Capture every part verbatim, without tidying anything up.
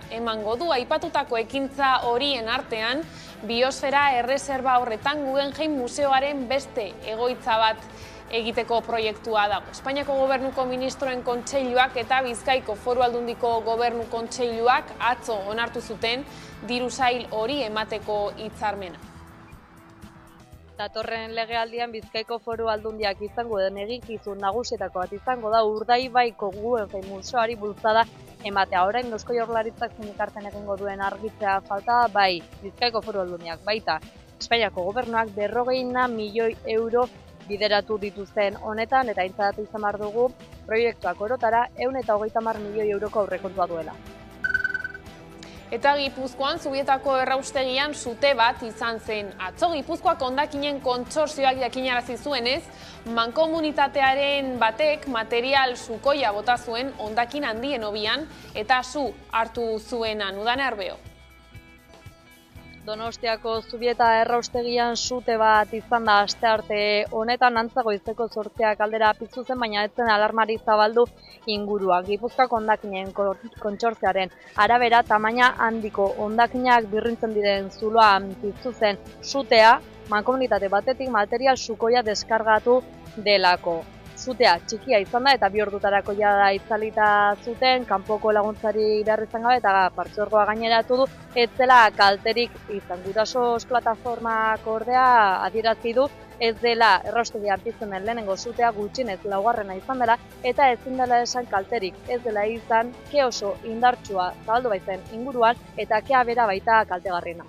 emango du. Aipatutako ekintza horien artean, biosfera erreserba horretan Guggenheim Museoaren beste egoitza bat egiteko proiektua dago. Espainiako Gobernuko Ministroen Kontseiluak eta Bizkaiko Foru Aldundiko Gobernu Kontseiluak atzo onartu zuten diru sail hori emateko hitzarmena. Datorren legealdian Bizkaiko Foru Aldundiak izango den eginkizun nagusietako bat izango da Urdaibaiko Guggenheim Museoari bultzada ematea. Orain Eusko Jaurlaritzak ekartzen egingo duen argitzea falta, bai Bizkaiko Foru Aldundiak baita Espainiako Gobernuak berrogeina milioi euro bideratu dituzten honetan, eta aintzat izan behar dugu proiektuak orotara ehun eta hogeita hamar milioi euroko aurrekontua duela. Eta Gipuzkoan Zubietako erraustegian sute bat izan zen. Atzo Gipuzkoak hondakinen kontsortzioak jakinarazi zuenez, mankomunitatearen batek material sukoia bota zuen hondakin handien hobian eta su hartu zuenan. Udane Arbeo. Donostiako Zubieta erraustegian sute bat izan da astearte honetan, antza goizeko zortziak aldera piztu zen, baina ez zen alarmari zabaldu inguruan. Gipuzkoako hondakinen kontsortzioaren arabera tamaina handiko hondakinak birrintzen diren zuloan piztu zen sutea, mankomunitate batetik material sukoia deskargatu delako. Sutea txikia izan da eta bi ordutarako jada itzalita zuten, kanpoko laguntzari behar izan gabe eta partzuergoa gaineratu du, ez zela kalterik izan. Gurasos plataformak ordea adierazi du ez dela erraustegian pizten den lehenengo sutea gutxienez laugarrena izan dela eta ezin dela esan kalterik ez dela izan, ke oso indartsua zabaldu baitzen inguruan eta kea bera baita kaltegarriena.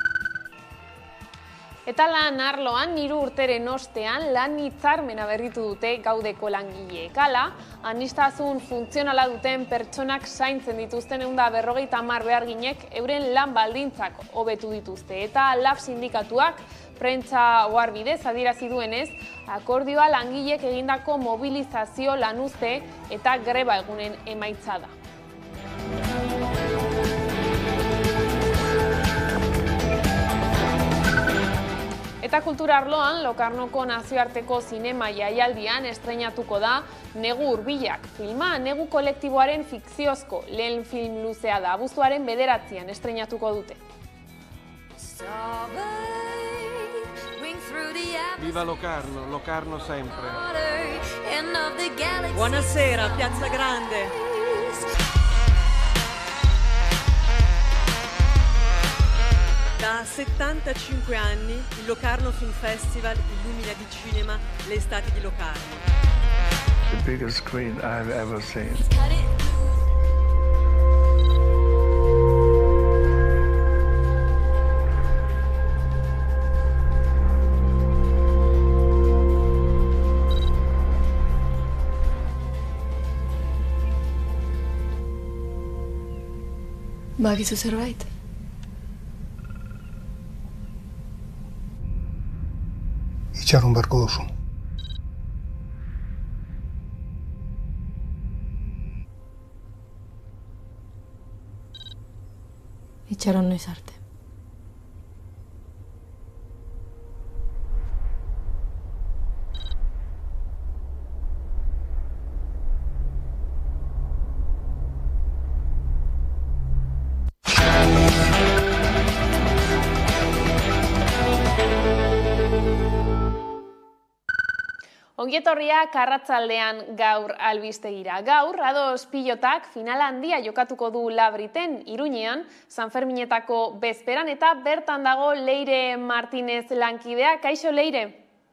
Eta lan arloan, hiru urteren ostean, lan hitzarmena berritu dute gaudeko langileek. Hala, aniztasun funtzionala duten pertsonak zaintzen dituzten ehun eta berrogeita hamar beharginek euren lan baldintzak hobetu dituzte. Eta lab sindikatuak prentsa ohar bidez adierazi duenez, akordioa langileek egindako mobilizazio lanuzte eta greba egunen emaitza da. Eta kultura arloan, Lokarnoko nazioarteko zinema jaialdian estreinatuko da Negu Hurbilak filma. Negu kolektiboaren fikziozko lehen film luzea da. Abuztuaren bederatzian estreinatuko dute. Viva Locarno, Locarno sempre. Buonasera, Piazza Grande. Da settantacinque anni il Locarno Film Festival illumina di cinema le estati di Locarno. The biggest screen I've ever seen. Bakizu zerbait? Itxaron beharko duzu. Itxaron noiz arte. Ongietorriak arratsaldean gaur albistegira. Gaur, Ados Pilotak finala handia jokatuko du Labriten, Iruñean, Sanferminetako bezperan, eta bertan dago Leire Martinez lankidea. Kaixo, Leire?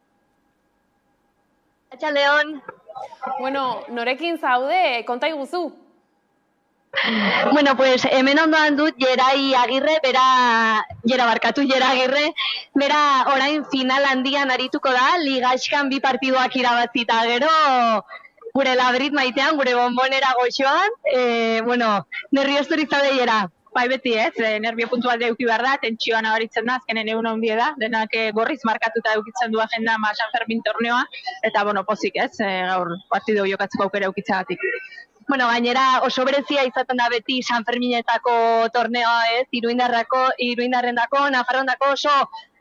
Kaixo, Leon. Bueno, norekin zaude, konta iguzu? Bueno, pues hemen ondoan dut Jerai Agirre, bera, jera barkatu Jera Agirre, bera orain final handian arituko da, ligaxkan bi partiduak irabazita gero, gure Labrit maitean, gure bonbonera goxoan, e, bueno, nerviosturik zaude Jera. Bai beti ez, nervio puntual eduki behar da, tentsioa nabaritzen da, azkenen egun handie da, denak gorriz markatuta edukitzen du agenda ma San Fermin torneoa, eta bueno, pozik ez, gaur partidu jokatzeko aukera eukitzagatik. Bueno, gainera oso berezia izaten da beti San Ferminetako torneoa ez, Iruindarrako, Iruindarrendako, Nafarroandako oso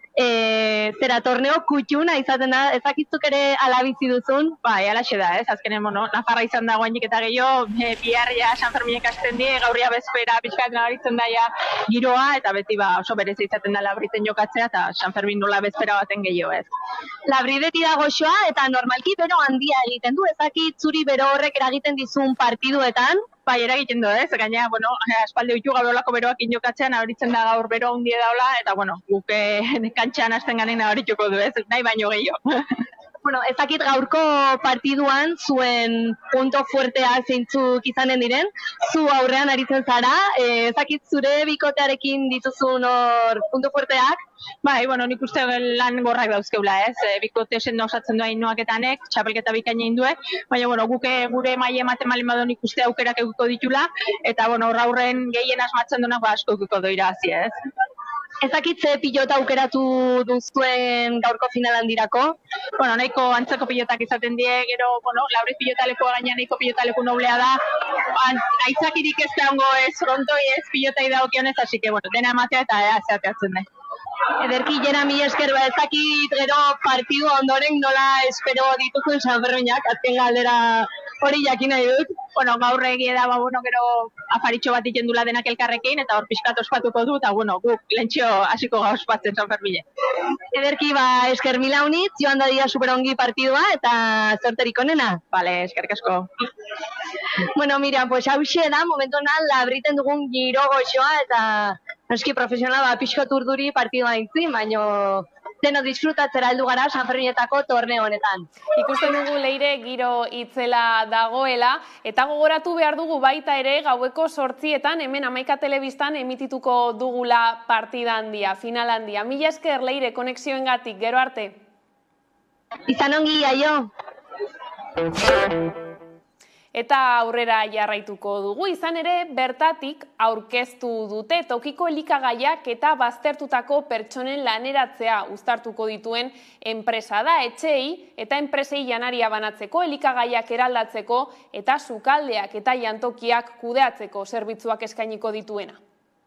E, zera, torneo kutxuna izaten da, ezakitzuk ere alabizi duzun? Bai, alaxe da, ez, azkenen, bueno, Nafarra izan da guainik eta gehiago, e, bihar ja San Ferminek hasten die, gaurria bezpera pixkat nabaritzen daia giroa, eta beti ba, oso berezi izaten da Labriten jokatzea, eta San Fermin nola bezpera baten gehiago, ez. Labri beti da goxoa, eta normalki bero handia egiten du, ezakit zuri bero horrek eragiten dizun partiduetan? Bai, eragiten du, ez? Gaina, bueno, aspaldi ditu gaur olako beroak injokatzean, nabaritzen da gaur bero hundie daula, eta, bueno, guke kantxan hasten ganin nabarituko du, ez? Nahi baino gehiago. Bueno, ezakit gaurko partiduan zuen punto fuerteak zeintzuk izanen diren, zu aurrean aritzen zara, ezakit zure bikotearekin dituzun hor punto fuerteak? Bai, bueno, nik uste lan gorrak dauzkeula, ez? E, bikote sendo osatzen du Ainhoaketanek, txapelketa bikaina indue, baina, bueno, guke gure maile ematen malin badu nik uste aukerak eukiko ditula, eta, bueno, horra aurren gehien asmatzen duenak ba asko eukiko doira hazi, ez? Ezakitze pilota aukeratu duzuen gaurko finalan dirako? Bueno, nahiko antzeko pilotak izaten die, gero, bueno, Lauri pilotalekoa gaina nahiko pilotaleku noblea da. Aitzakirik ez daungo ez frontoi ez pilotai dagokionez, así que, bueno, dena ematea eta ea zeateatzen da. Ederki, Jera, mila esker, ba, ezakit gero partidu ondoren nola espero dituzun San Ferminak, azken galdera hori jakin nahi dut. Bueno, gaur egie da, ba, bueno, gero afaritxo bat iten dula denak elkarrekin, eta hor pixkat ospatuko du, eta, bueno, guk lentxo hasiko ga ospatzen San Fermine. Ederki, ba, esker mila unitz, joan da dia superongi partidua, eta zorterik onena. Vale, eskerrik asko. Bueno, mira, pues hauxe da, momentu honan Labriten dugun giro goxoa, eta noski profesional ba, pixko turduri partidua intzin, baino deno disfrutatzera heldu gara San Ferminetako torneo honetan. Ikusten dugu Leire giro itzela dagoela, eta gogoratu behar dugu baita ere gaueko sortzietan hemen Hamaika Telebistan emitituko dugula partida handia, final handia. Mila esker Leire konexioengatik, gero arte. Izan ongi, aio! Eta aurrera jarraituko dugu, izan ere bertatik aurkeztu dute tokiko elikagaiak eta baztertutako pertsonen laneratzea uztartuko dituen enpresa da, etxeei eta enpresei janaria banatzeko, elikagaiak eraldatzeko eta sukaldeak eta jantokiak kudeatzeko zerbitzuak eskainiko dituena.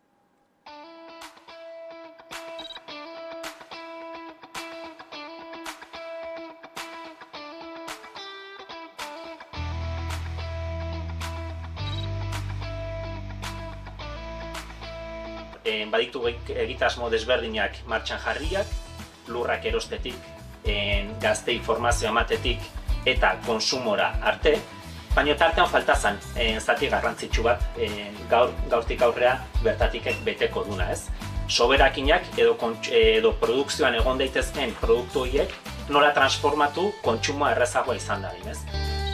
Baditu egitasmo desberdinak martxan jarriak, lurrak erostetik, gazte informazio ematetik eta konsumora arte, baina tartean falta zen zati garrantzitsu bat gaurtik aurrea bertatik beteko duna, ez? Soberakinak edo produkzioan egon daitezken produktu horiek nola transformatu kontsumoa errezagoa izan dadin, ez?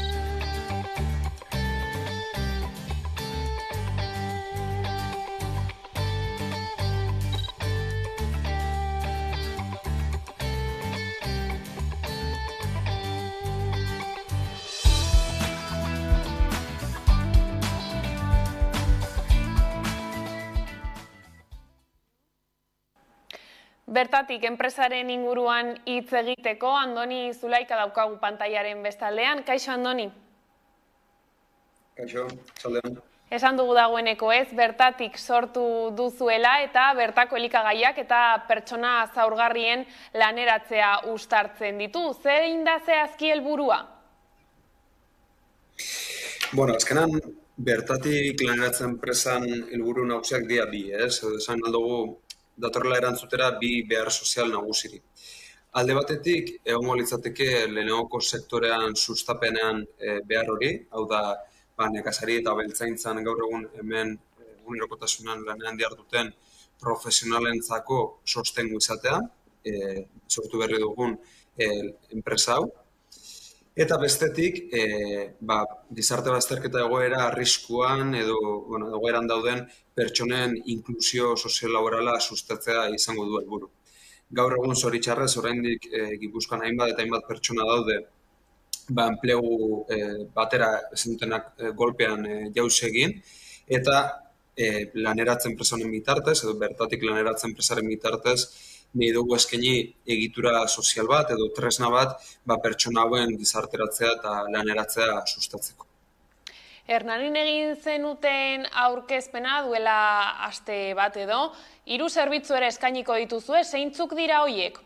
Bertatik, enpresaren inguruan hitz egiteko, Andoni Zulaika daukagu pantaiaren bestaldean. Kaixo, Andoni? Kaixo, txaldean. Esan dugu dagoeneko ez, bertatik sortu duzuela eta bertako elikagaiak eta pertsona zaurgarrien laneratzea uztartzen ditu. Zein da zehazki helburua? Bueno, azkenan, bertatik laneratzen enpresan helburu nagusiak dira bi, ez? Esan aldugu, datorrela erantzutera bi behar sozial nagusiri. Alde batetik, egongo litzateke lehenagoko sektorean sustapenean behar hori, hau da nekazari eta beltzaintzan gaur egun hemen egunerokotasunan lanean diharduten profesionalentzako sostengu izatea, sortu berri dugun enpresa hau. Eta bestetik, gizarte bazterketa egoera arriskuan edo egoeran dauden pertsonen inklusio sozio-laborala sustatzea izango du helburu. Gaur egun zoritxarrez, oraindik Gipuzkoan hainbat eta hainbat pertsona daude enplegu batera ezin dutenak golpean jauzi egin, eta laneratzen enpresaren bitartez, edo bertatik laneratzen enpresaren bitartez, nahi dugu eskaini egitura sozial bat edo tresna bat pertsona hauen gizarteratzea eta laneratzea sustatzeko. Hernanin egin zenuten aurkezpena duela aste bat edo, hiru zerbitzu ere eskainiko dituzue, zeintzuk dira hoiek?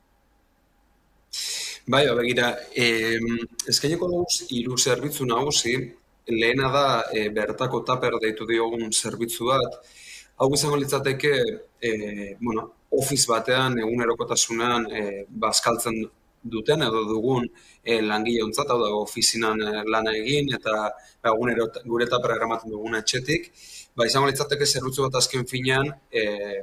Bai, begira, eh, eskainiko dugu hiru zerbitzu nagusi, lehena da e, bertako taper deitu diogun zerbitzu bat. Hau izango litzateke, e, bueno, office batean, egunerokotasunean e, bazkaltzen duten edo dugun e, langile ontzat, hau da, ofizinan e, lana egin eta egunero gure tapera eramaten dugun etxetik. Ba, izango litzateke zerbitzu bat azken finean, e,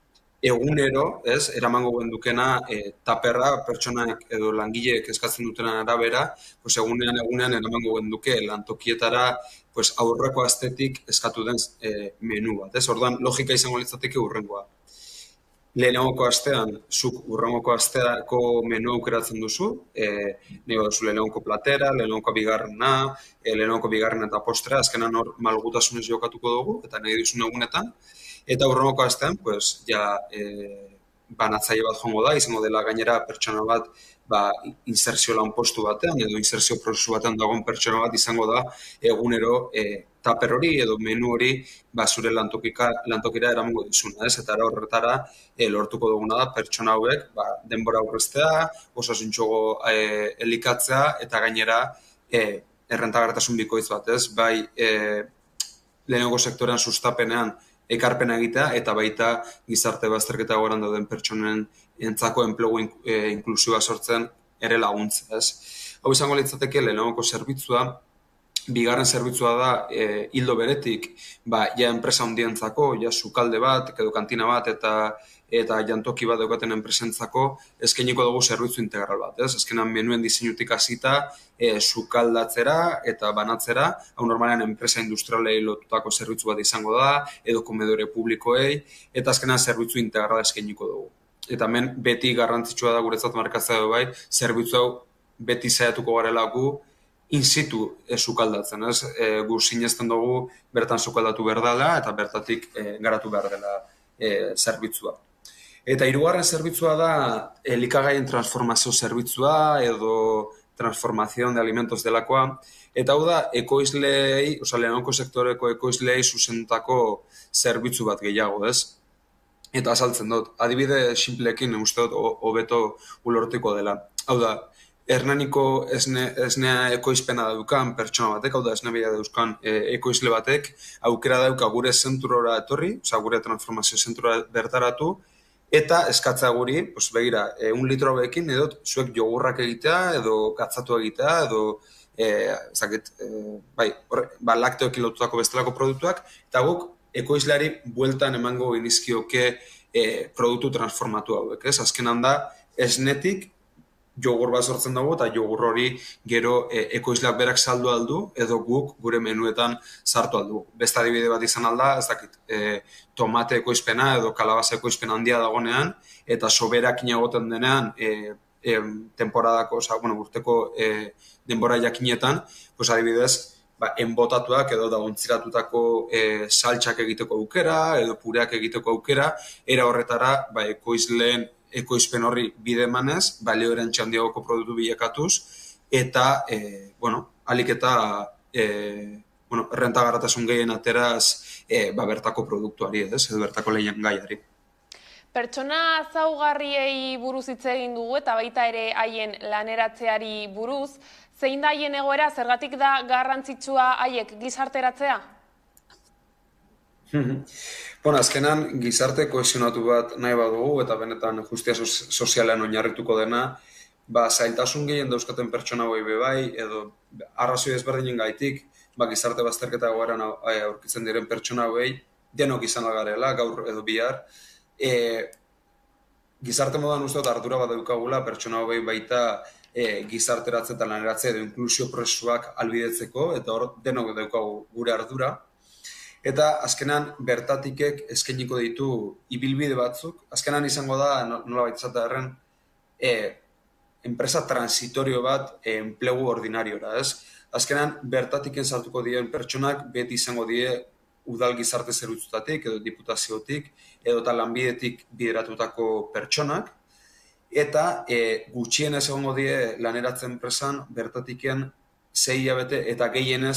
egunero, ez, eramango dukena e, taperra pertsonak edo langileek eskatzen duten arabera, pues egunean egunean eramango duke lantokietara pues aurreko astetik eskatu den e, menu bat, ez? Orduan logika izango litzateke urrengoa. Lehenengoko astean, zuk urrengoko asteako menu aukeratzen duzu, e, nahi duzu lehenengoko platera, lehenengoko bigarrena, e, lehenengoko bigarrena eta postrea, azkenan hor malgutasunez jokatuko dugu, eta nahi duzun egunetan. Eta urrengoko astean, pues, ja, e, banatzaile bat joango da, izango dela gainera pertsona bat ba, inserzio lanpostu batean, edo inserzio prozesu batean dagoen pertsona bat izango da egunero e, taper hori edo menu hori ba, zure lantokika, lantokira eramango dizuna, ez? Eta horretara e, lortuko duguna da pertsona hauek ba, denbora aurreztea, osasuntxogo e, elikatzea eta gainera e, errentagarritasun bikoitz bat, ez? Bai, e, lehenengo sektorean sustapenean ekarpena egitea, eta baita gizarte bazterketa goran dauden pertsonen entzako enplegu inklusioa sortzen ere laguntza, ez? Hau izango litzateke lehenengoko zerbitzua, bigarren zerbitzua da e, hildo beretik, ba, ja enpresa handientzako, ja sukalde bat, edo kantina bat, eta eta jantoki bat daukaten enpresentzako eskainiko dugu zerbitzu integral bat, ez? Azkenan menuen diseinutik hasita e, sukaldatzera eta banatzera, hau normalean enpresa industrialei lotutako zerbitzu bat izango da, edo komedore publikoei, eta azkenan zerbitzu integrala eskainiko dugu. Eta hemen beti garrantzitsua da guretzat markatzea bai, zerbitzu hau beti saiatuko garela gu in situ e, sukaldatzen, ez? E, gu sinesten dugu bertan sukaldatu behar dela eta bertatik e, garatu behar dela e, zerbitzua. Eta hirugarren zerbitzua da elikagaien transformazio zerbitzua edo transformación de alimentos delakoa. Eta hau da ekoizleei, oza, lehenoko sektoreko ekoizleei zuzentako zerbitzu bat gehiago, ez? Eta azaltzen dut, adibide sinplekin uste dut hobeto ulortiko dela. Hau da, Hernaniko esne, esnea ekoizpena daukan pertsona batek, hau da esne bila dauzkan e, ekoizle batek, aukera dauka gure zentrora etorri, oza, gure transformazio zentrora bertaratu, eta eskatzea guri, pues, begira, e, un litro bekin, edo zuek jogurrak egitea, edo katzatu egitea, edo e, zakit, e, bai, horre, ba, lakteoekin lotutako bestelako produktuak, eta guk ekoizleari bueltan emango inizkioke e, produktu transformatu hauek, ez? Azkenan da, esnetik jogur bat sortzen dago, eta jogur hori gero e, ekoizleak berak saldu aldu, edo guk gure menuetan sartu aldu. Beste adibide bat izan alda, ez dakit, e, tomate ekoizpena edo kalabaza ekoizpena handia dagonean, eta soberak inagoten denean, e, e, temporadako, oza, bueno, urteko e, denbora jakinetan, pues adibidez, ba, enbotatuak edo dagontziratutako e, saltsak egiteko aukera, edo pureak egiteko aukera, era horretara, ba, ekoizleen ekoizpen horri bide emanez, balio erantzi handiagoko produktu bilakatuz, eta, e, bueno, alik eta e, bueno, rentagarritasun gehien ateraz e, ba, bertako produktuari, ez, edo bertako lehien gaiari. Pertsona zaugarriei buruz hitz egin dugu eta baita ere haien laneratzeari buruz, zein da haien egoera, zergatik da garrantzitsua haiek gizarteratzea? Bueno, azkenan gizarte kohesionatu bat nahi badugu eta benetan justia sozialean oinarrituko dena, ba, zailtasun gehien dauzkaten pertsona hauei bebai, edo arrazoi ezberdinen gaitik, ba, gizarte bazterketa egoeran aurkitzen diren pertsona hauei, denok izan agarela, gaur edo bihar. E, gizarte modan uste dut ardura bat daukagula pertsona hauei baita e, gizarteratze eta laneratze edo inklusio prozesuak albidetzeko, eta hor denok daukagu gure ardura. Eta azkenan bertatikek eskainiko ditu ibilbide batzuk. Azkenan izango da, nola baita zatearen, e, enpresa transitorio bat e, enplegu ordinariora, ez? Azkenan bertatiken sartuko dien pertsonak beti izango die udal gizarte zerbitzutatik edo diputaziotik edo eta lanbidetik bideratutako pertsonak. Eta e, gutxienez egongo die laneratzen enpresan bertatiken sei hilabete eta gehienez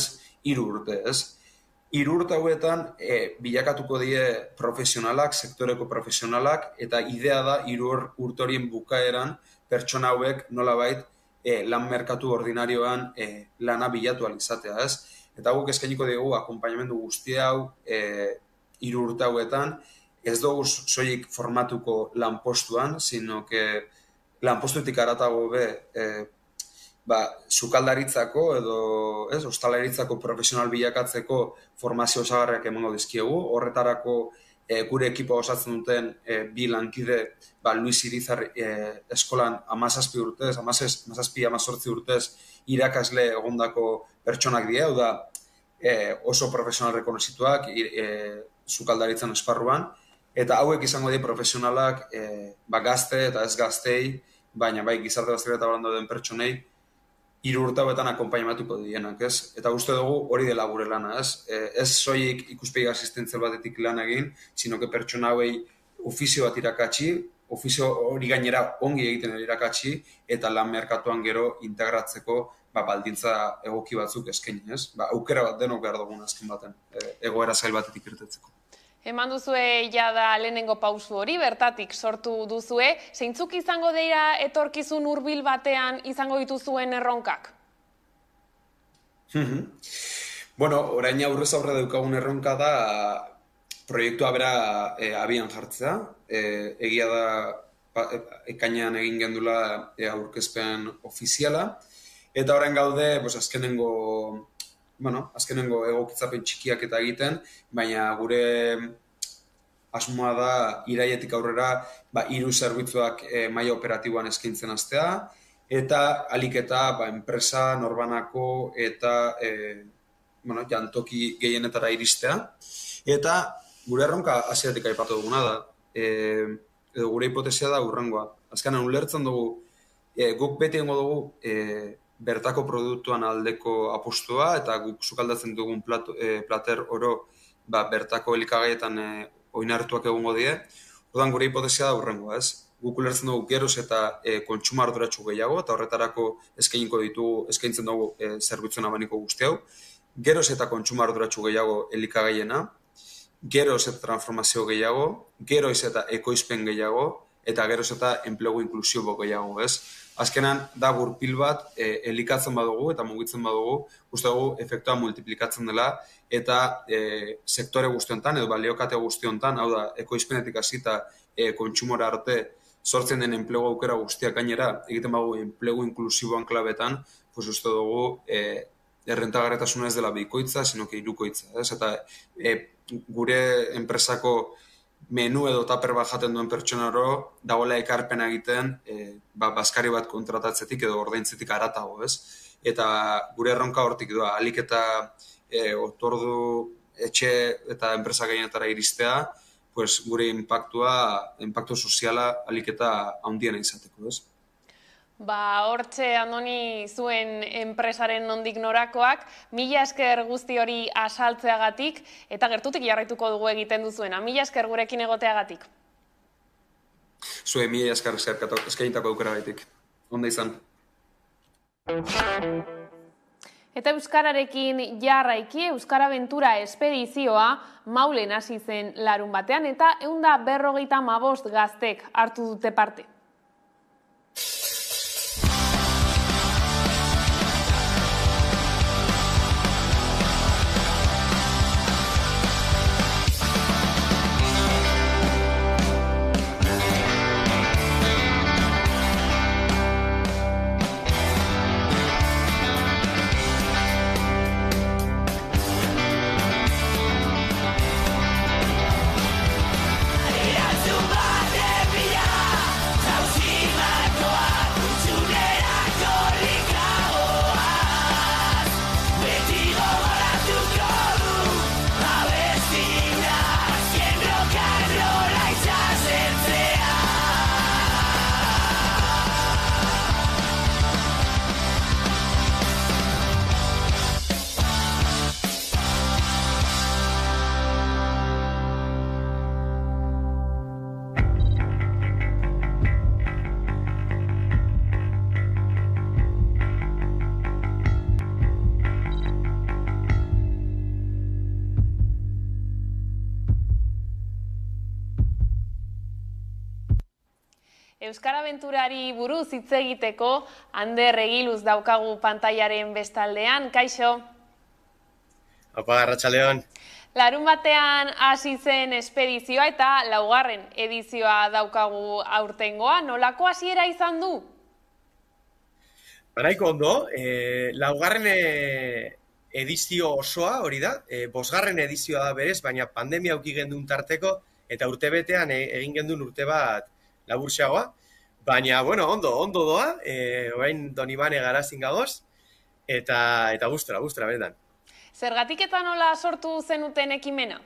hiru urte, ez? Hiru urte hauetan e, bilakatuko die profesionalak, sektoreko profesionalak, eta idea da hiru urte horien bukaeran pertsona hauek nolabait e, lan merkatu ordinarioan e, lana bilatu ahal izatea, ez? Eta guk eskainiko dugu akonpainamendu guzti hau e, hiru urte hauetan, ez dugu soilik formatuko lanpostuan, sino que lanpostutik haratago be, e, ba, sukaldaritzako edo, ez, ostalaritzako profesional bilakatzeko formazio osagarriak emango dizkiegu. Horretarako e, gure ekipa osatzen duten e, bi lankide, ba, Luis Irizar e, eskolan hamazazpi urtez, hamazazpi hamazortzi urtez irakasle egondako pertsonak dira, hau da e, oso profesional rekonozituak e, sukaldaritzan esparruan, eta hauek izango dira profesionalak e, ba, gazte eta ez gaztei, baina bai gizarte bazter eta balando den pertsonei, hiru urte hauetan akonpainatuko dienak, ez? Eta uste dugu hori dela gure lana, ez? E, ez soilik ikuspegi asistentzial batetik lan egin, sino que pertsona hauei ofizio bat irakatsi, ofizio hori gainera ongi egiten irakatsi, eta lan merkatuan gero integratzeko ba, baldintza egoki batzuk eskaini, ez? Ba, aukera bat denok behar dugun azken baten, e, egoera zail batetik irtetzeko. Eman duzue jada lehenengo pausu hori, bertatik sortu duzue. Zeintzuk izango dira etorkizun hurbil batean izango dituzuen erronkak? Bueno, orain aurrez aurre daukagun erronka da proiektua bera e, abian jartzea. E, egia da pa, e, ekainean egin gendula e, aurkezpen ofiziala. Eta orain gaude, pues, azkenengo... Bueno, azkenengo egokitzapen txikiak eta egiten, baina gure asmoa da iraietik aurrera ba, hiru zerbitzuak e, maila operatiboan eskaintzen hastea, eta alik eta ba, enpresa, norbanako eta e, bueno, jantoki gehienetara iristea. Eta gure erronka hasieratik aipatu duguna da, e, edo gure hipotesia da hurrengoa. Azkenean ulertzen dugu, e, guk beti egongo dugu, e, bertako produktuan aldeko apostua, eta guk sukaldatzen dugun plat, e, plater oro ba, bertako elikagaietan e, oinarrituak egongo die. Orduan gure hipotesia da hurrengoa, ez? Guk ulertzen dugu geroz eta e, kontsumo arduratsu gehiago, eta horretarako eskainiko ditugu, eskaintzen dugu e, zerbitzuen abaniko guzti hau. Geroz eta kontsumo arduratsu gehiago elikagaiena, geroz eta transformazio gehiago, geroz eta ekoizpen gehiago, eta geroz eta enplegu inklusibo gehiago, ez? Azkenan, da gurpil bat, e, elikatzen badugu eta mugitzen badugu, uste dugu efektua multiplikatzen dela, eta e, sektore guztiontan, edo baliokate guztiontan, hau da, ekoizpenetik hasita e, kontsumora arte, sortzen den enplegu aukera guztiak gainera, egiten badugu enplegu inklusiboan klabetan, pues uste dugu e, errentagarretasuna ez dela bikoitza, sino que hirukoitza, ez? Eta e, gure enpresako menu edo taper bat jaten duen pertsona oro, dagoela ekarpena egiten, e, ba, baskari bat kontratatzetik edo ordaintzetik haratago, ez? Eta gure erronka hortik doa, alik eta e, otordu etxe eta enpresa gehienetara iristea, pues, gure impactua, impactu soziala alik eta handiena izateko, ez? Ba, hortxe, Andoni, zuen enpresaren nondik norakoak, mila esker guzti hori asaltzeagatik, eta gertutik jarraituko dugu egiten duzuena. Mila esker gurekin egoteagatik. Zue, mila esker eskainitako aukera gaitik. Onda izan. Eta euskararekin jarraiki, Euskara Aventura espedizioa Maulen hasi zen larun batean, eta ehun eta berrogeita hamabost gaztek hartu dute parte. Ia zu bat epia Euskara Abenturari buruz hitz egiteko Ander Egiluz daukagu pantailaren bestaldean. Kaixo? Opa, arratsaldeon. Larun batean hasi zen espedizioa eta laugarren edizioa daukagu aurtengoa. Nolako hasiera izan du? Baraiko ondo, e, laugarren edizio osoa hori da, e, bosgarren edizioa da berez, baina pandemia auki gendun tarteko eta urtebetean egin gendun urte bat laburxagoa, baina, bueno, ondo, ondo doa, e, orain Donibane Garazin gagoz, eta, eta gustora, gustora, benetan. Zergatik eta nola sortu zenuten ekimena?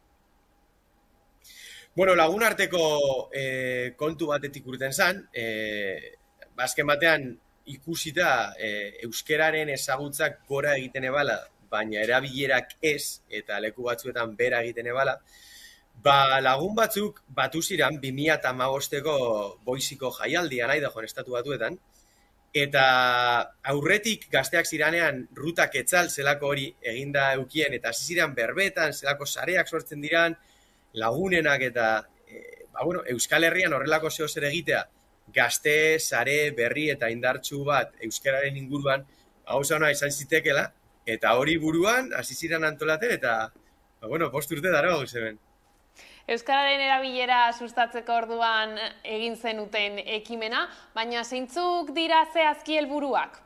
Bueno, lagun arteko e, kontu batetik urten zan, e, azken batean ikusita e, euskeraren ezagutzak gora egiten ebala, baina erabilerak ez, eta leku batzuetan bera egiten ebala, ba, lagun batzuk batu ziren bi mila hamabosteko boiziko jaialdia nahi da joan estatu batuetan, eta aurretik gazteak ziranean rutak etzal zelako hori eginda eukien, eta hasi ziren berbetan, zelako sareak sortzen diran, lagunenak eta e, ba, bueno, Euskal Herrian horrelako zeo zer egitea, gazte, sare, berri eta indartsu bat euskararen inguruan gauza ona izan zitekela, eta hori buruan hasi ziren antolaten, eta ba, bueno, bost urte dara gauz hemen. Euskararen erabilera sustatzeko orduan egin zenuten ekimena, baina zeintzuk dira zehazki helburuak?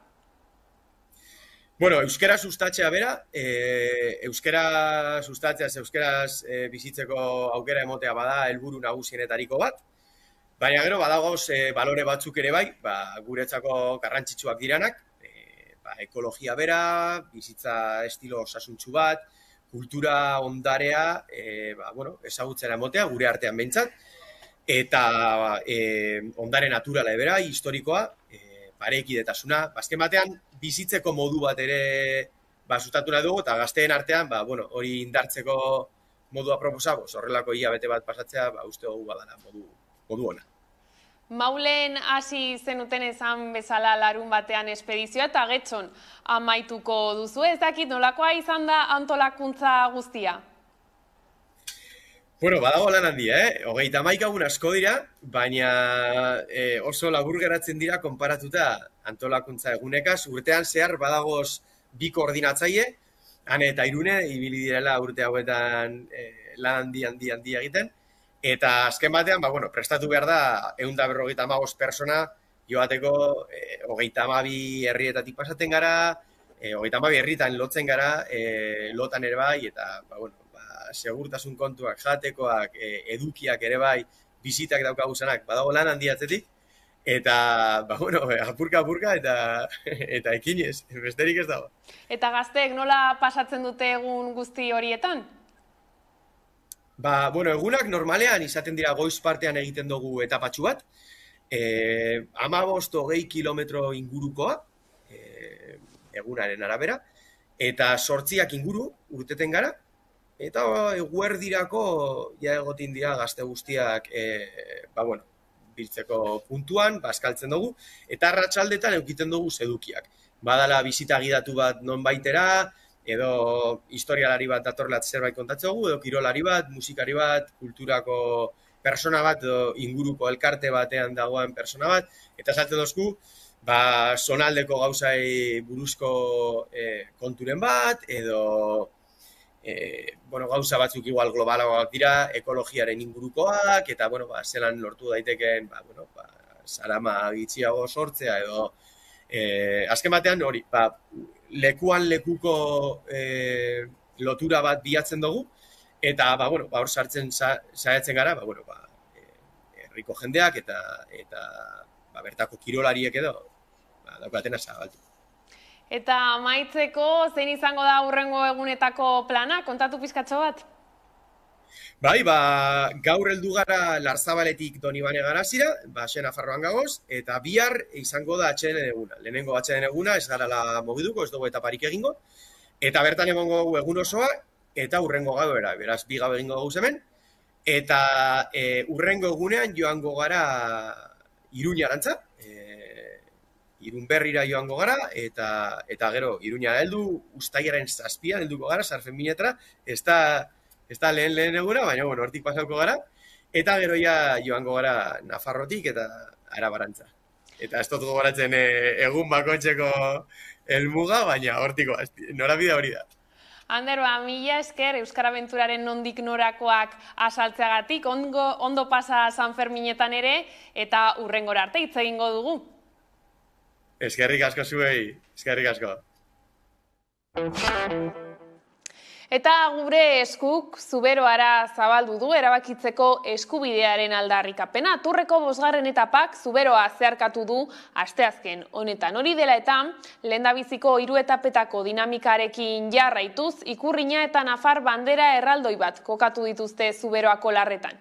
Bueno, euskara sustatzea bera, e, euskara sustatzea, euskaraz e, bizitzeko aukera emotea bada helburu nagusienetariko bat, baina gero badagoz e, balore batzuk ere bai, ba, guretzako garrantzitsuak diranak, e, ba, ekologia bera, bizitza estilo osasuntsu bat, kultura ondarea, e, ba, bueno, ezagutzera emotea, gure artean behintzat, eta e, ondare naturala ebera, historikoa, e, parekidetasuna, bazken batean, bizitzeko modu bat ere ba, sustatu nahi dugu, eta gazteen artean, ba, bueno, hori indartzeko modua proposago, horrelako hilabete bat pasatzea, ba, uste dugu badala modu, modu ona. Maulen hasi zenuten esan bezala larun batean espedizioa eta getxon amaituko duzu. Ez dakit nolakoa izan da antolakuntza guztia? Bueno, badago lan handia, eh? Hogeita hamaikagun asko dira, baina e, oso labur geratzen dira konparatuta antolakuntza egunekaz. Urtean zehar badagoz bi koordinatzaile, han eta Irune, ibili direla urte hauetan e, lan handi handi handi egiten. Eta azken batean, ba, bueno, prestatu behar da, ehun eta berrogeita hamabost persona, joateko e, hogeita hamabi herrietatik pasaten gara, e, hogeita hamabi herritan lotzen gara, e, lotan ere bai, eta ba, bueno, ba, segurtasun kontuak, jatekoak, e, edukiak ere bai, bizitak daukaguzanak, badago lan handiatzetik, eta, ba, bueno, apurka-apurka eta, eta ekinez, besterik ez dago. Eta gazteek nola pasatzen dute egun guzti horietan? Ba, bueno, egunak normalean izaten dira goiz partean egiten dugu etapatxu bat, e, hamabost hogei kilometro ingurukoa, e, egunaren arabera, eta sortziak inguru urteten gara, eta eguerdirako ja egotin dira gazte guztiak, e, ba, bueno, biltzeko puntuan, bazkaltzen dugu, eta arratsaldetan eukiten dugu sedukiak. Badala bizita gidatu bat non baitera, edo historialari bat datorlat zerbait kontatzegu, edo kirolari bat, musikari bat, kulturako persona bat, edo inguruko elkarte batean dagoen persona bat, eta saltzen dozku, ba, zonaldeko gauzai buruzko e, konturen bat, edo e, bueno, gauza batzuk igual globalagoak dira, ekologiaren ingurukoak, eta bueno, ba, zelan lortu daiteken, ba, bueno, ba, sarama gitxiago sortzea, edo e, azken batean hori, ba, lekuan lekuko e, lotura bat bilatzen dugu, eta ba, bueno, ba, hor sartzen saiatzen gara, ba, bueno, ba, herriko jendeak eta, eta ba, bertako kirolariek edo ba, daukatena zabaltu. Eta amaitzeko, zein izango da hurrengo egunetako plana? Kontatu pizkatxo bat? Bai, ba, gaur heldu gara Larzabaletik Donibane Garazira, ba, Nafarroan gagoz, eta bihar izango da atsedenen eguna. Lehenengo atsedenen eguna, ez garala mogiduko, ez dugu etaparik egingo, eta bertan egongo egun osoa, eta hurrengo gauera, beraz, bi gau egingo gauz hemen, eta e, hurrengo egunean joango gara Iruñarantza, e, Irunberrira joango gara, eta, eta gero, Iruña heldu, uztailaren zazpian helduko gara, sarfen minetra, ez da, ez da lehen lehen eguna, baina bueno, hortik pasauko gara, Eta geroia joango gara Nafarrotik eta Arabarantza. Eta ez dut gogoratzen egun bakoitzeko helmuga, baina hortiko norabide hori da. Ander, ba, mila esker Euskara Abenturaren nondik norakoak asaltzeagatik, ondo pasa San Ferminetan ere, eta hurrengora arte hitz egingo dugu. Eskerrik asko zuei, eskerrik asko. Eta gure eskuk Zuberoara zabaldu du erabakitzeko eskubidearen aldarrikapena. Turreko bosgarren etapak Zuberoa zeharkatu du asteazken honetan. Hori dela eta lehendabiziko hiru etapetako dinamikarekin jarraituz, Ikurrina eta Nafar bandera erraldoi bat kokatu dituzte Zuberoako larretan.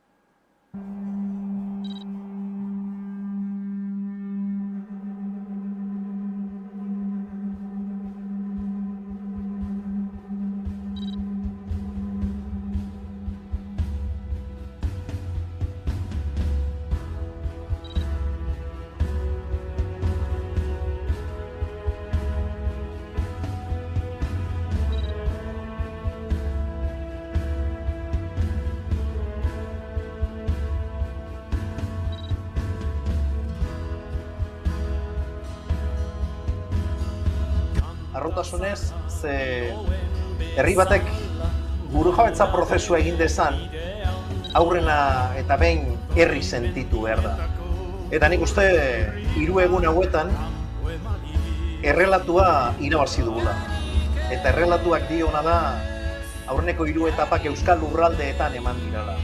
Arruntasunez, ze herri batek burujabetza prozesua egin dezan, aurrena eta behin herri sentitu behar da. Eta nik uste, hiru egun hauetan, errelatua irabazi dugula. Eta errelatuak diona da, aurreneko hiru etapak euskal lurraldeetan eman dirala.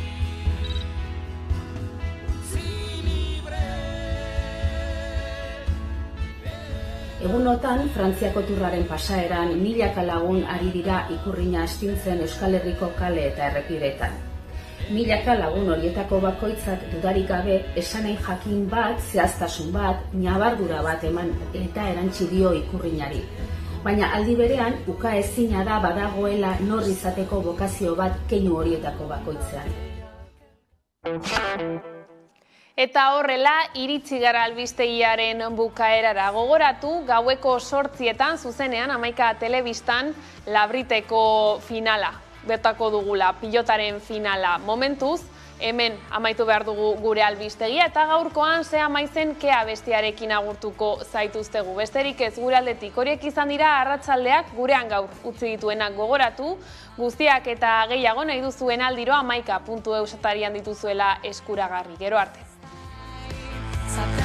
Egunotan, Frantziako turraren pasaeran milaka lagun ari dira Ikurrina astintzen Euskal Herriko kale eta errepideetan. Milaka lagun horietako bakoitzak dudarik gabe esanai jakin bat, zehaztasun bat, ñabardura bat eman eta erantzi dio Ikurrinari. Baina aldi berean, uka ezina da badagoela nor izateko bokazio bat keinu horietako bakoitzean. Eta horrela, iritsi gara albistegiaren bukaerara. Gogoratu, gaueko sortzietan, zuzenean, Hamaika telebistan, Labriteko finala. Bertako dugula, pilotaren finala. Momentuz, hemen amaitu behar dugu gure albistegia, eta gaurkoan ze amaizen kea bestiarekin agurtuko zaituztegu. Besterik ez gure aldetik, horiek izan dira arratsaldeak gurean gaur utzi dituenak. Gogoratu, guztiak eta gehiago nahi duzuen aldiro hamaika puntu eus atarian dituzuela eskuragarri. Gero arte.